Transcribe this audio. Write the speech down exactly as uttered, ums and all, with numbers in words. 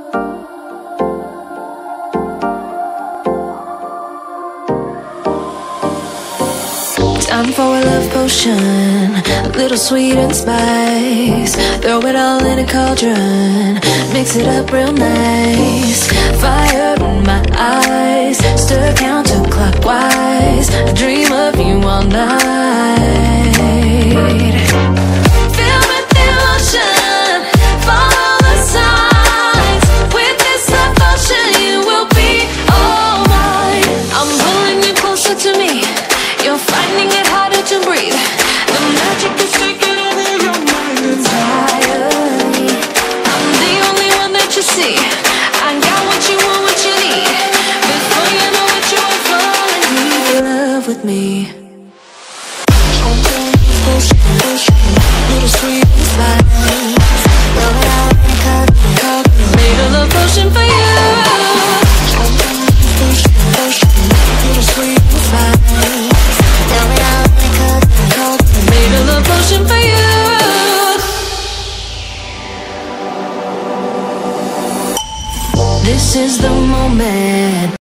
Time for a love potion, a little sweet and spice. Throw it all in a cauldron, mix it up real nice. Fire in my eyes, stir counterclockwise. I dream of you all night. Filled with emotion, follow the signs. With this love potion, you will be all mine. I'm pulling you closer to me. You're finding it harder to breathe. The magic is taking over your mind entirely. I'm the only one that you see. I got what you want, what you need. Before you know it, you are falling deep in love with me. Little sweet spice. Made a love potion for you. Little sweet spice. Made a love potion for you. This is the moment.